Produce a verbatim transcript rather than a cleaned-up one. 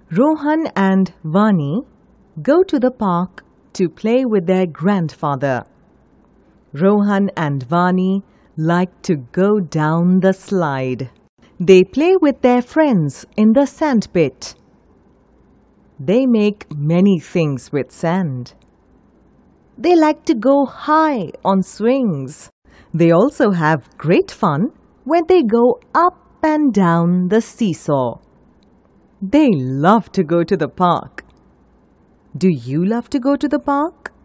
Rohan and Vani go to the park to play with their grandfather. Rohan and Vani like to go down the slide. They play with their friends in the sandpit. They make many things with sand. They like to go high on swings. They also have great fun when they go up and down the seesaw. They love to go to the park. Do you love to go to the park?